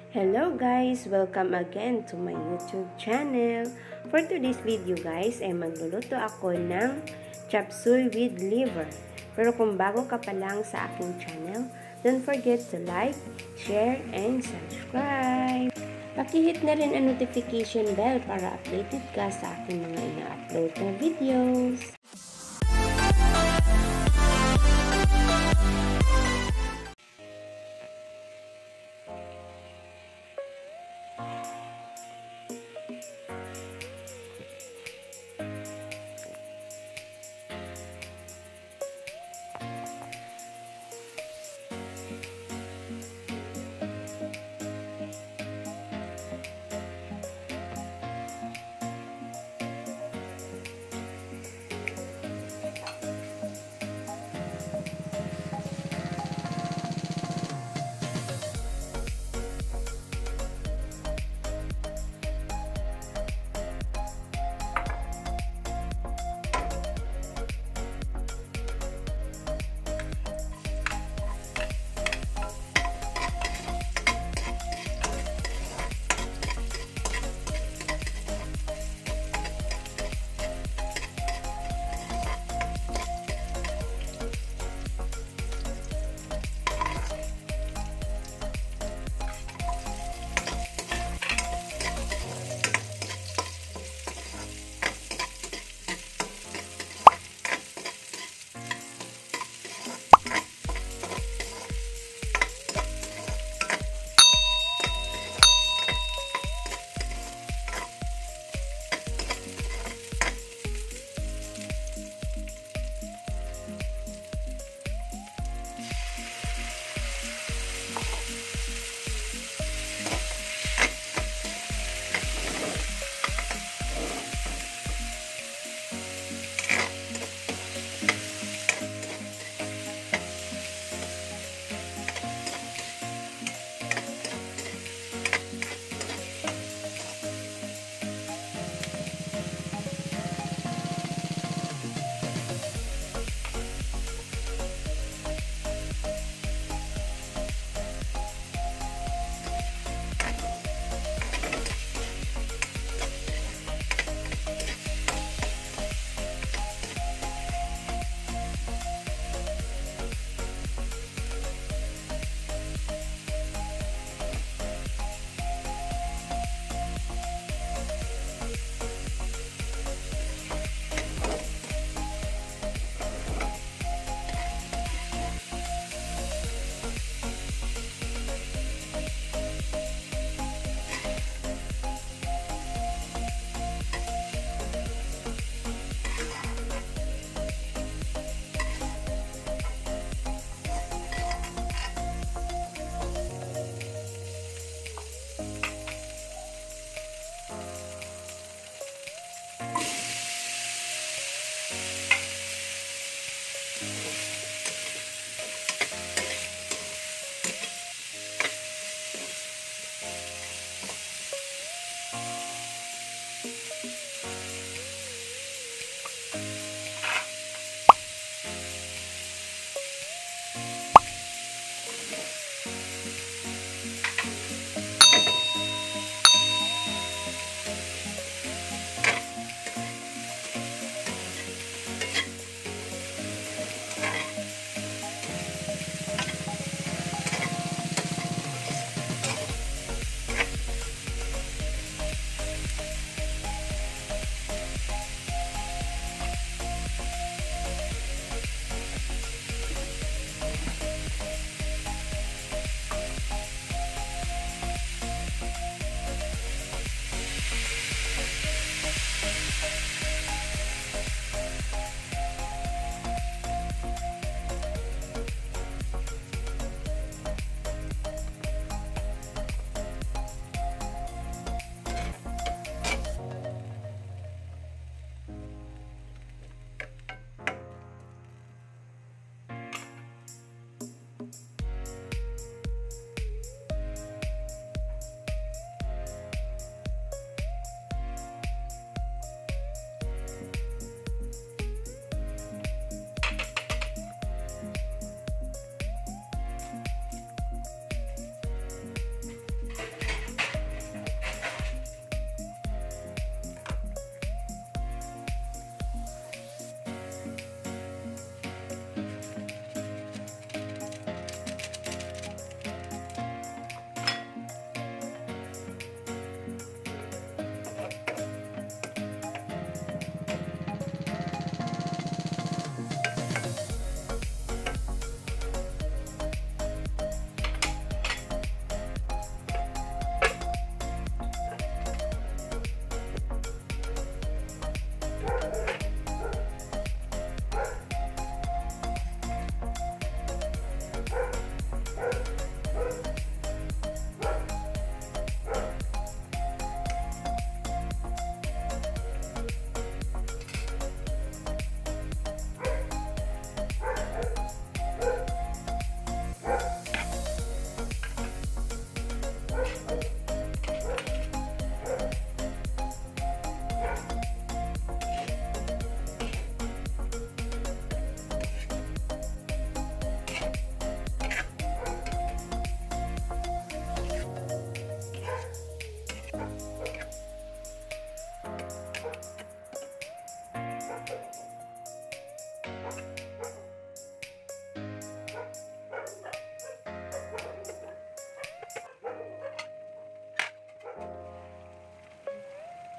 Hello guys! Welcome again to my YouTube channel. For today's video guys, ay magluluto ako ng chop suey with liver. Pero kung bago ka pa lang sa aking channel, don't forget to like, share, and subscribe. Pakihit na rin ang notification bell para updated ka sa aking mga ina-upload na videos.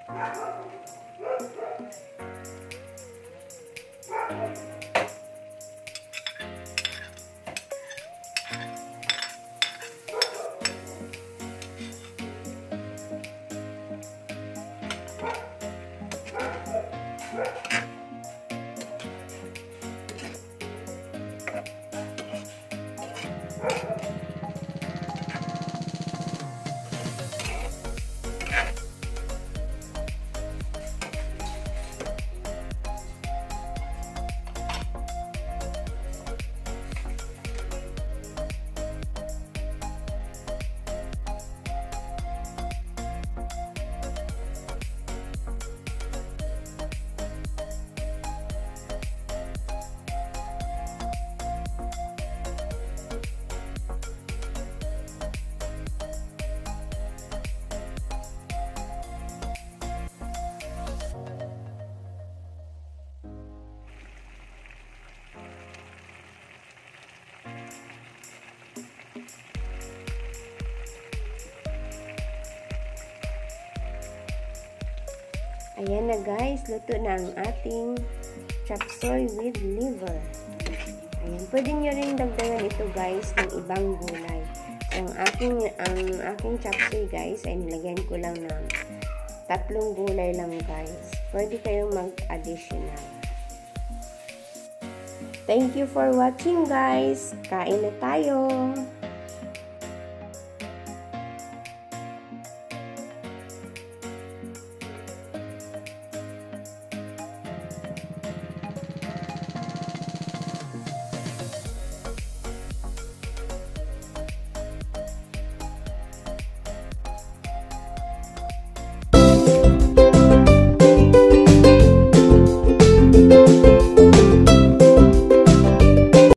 Ayan na guys, luto na ang ating chop suey with liver. Ayan, pwede nyo rin dagdagan ito guys ng ibang gulay. Ang aking chop suey guys ay nilagyan ko lang ng 3 gulay lang guys. Pwede kayong mag-additional. Thank you for watching guys. Kain na tayo!